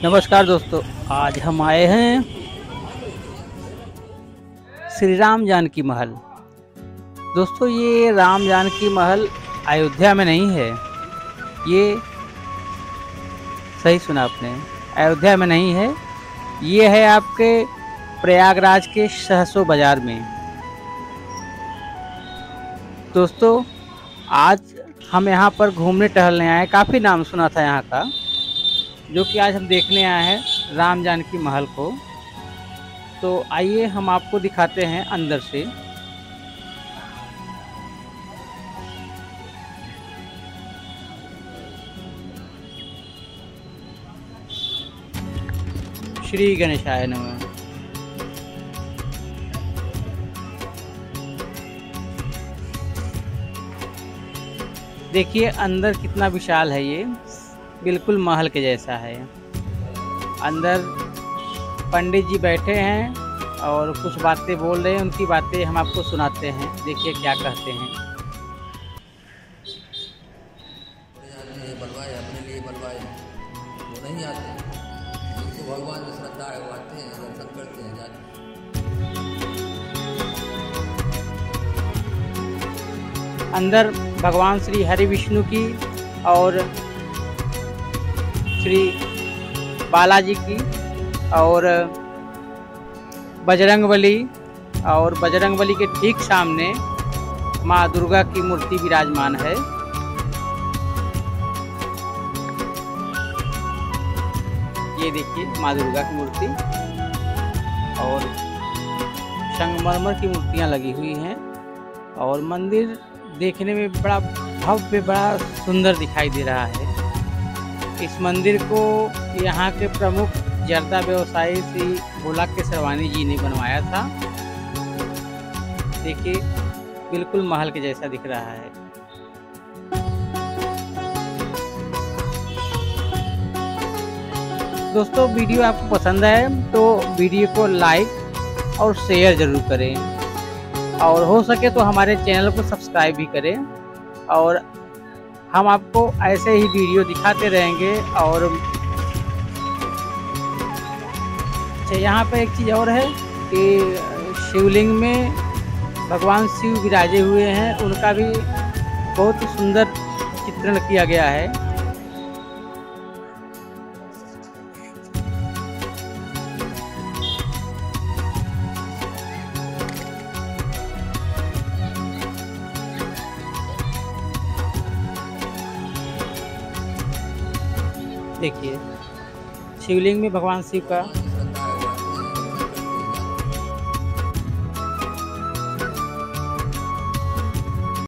नमस्कार दोस्तों, आज हम आए हैं श्री राम जानकी महल। दोस्तों, ये राम जानकी महल अयोध्या में नहीं है। ये सही सुना आपने, अयोध्या में नहीं है। ये है आपके प्रयागराज के सहसो बाजार में। दोस्तों, आज हम यहाँ पर घूमने टहलने आए। काफ़ी नाम सुना था यहाँ का, जो कि आज हम देखने आए हैं राम जानकी महल को। तो आइए हम आपको दिखाते हैं अंदर से। श्री गणेशाय नमः। देखिए अंदर कितना विशाल है। ये बिल्कुल महल के जैसा है। अंदर पंडित जी बैठे हैं और कुछ बातें बोल रहे हैं। उनकी बातें हम आपको सुनाते हैं। देखिए क्या कहते हैं। बलवाए अपने लिए बलवाए, वो नहीं आते। जिनको भगवान में श्रद्धा है वो आते हैं, दर्शन करते हैं, जाते हैं। अंदर भगवान श्री हरि विष्णु की और श्री बालाजी की और बजरंगबली, और बजरंगबली के ठीक सामने माँ दुर्गा की मूर्ति विराजमान है। ये देखिए माँ दुर्गा की मूर्ति, और संगमरमर की मूर्तियाँ लगी हुई हैं। और मंदिर देखने में बड़ा भव्य, बड़ा सुंदर दिखाई दे रहा है। इस मंदिर को यहाँ के प्रमुख जर्दा व्यवसायी श्री भोला के सरवानी जी ने बनवाया था। देखिए बिल्कुल महल के जैसा दिख रहा है। दोस्तों, वीडियो आपको पसंद आए तो वीडियो को लाइक और शेयर ज़रूर करें, और हो सके तो हमारे चैनल को सब्सक्राइब भी करें। और हम आपको ऐसे ही वीडियो दिखाते रहेंगे। और अच्छा, यहाँ पर एक चीज़ और है कि शिवलिंग में भगवान शिव विराजे हुए हैं। उनका भी बहुत ही सुंदर चित्रण किया गया है। देखिए शिवलिंग में भगवान शिव का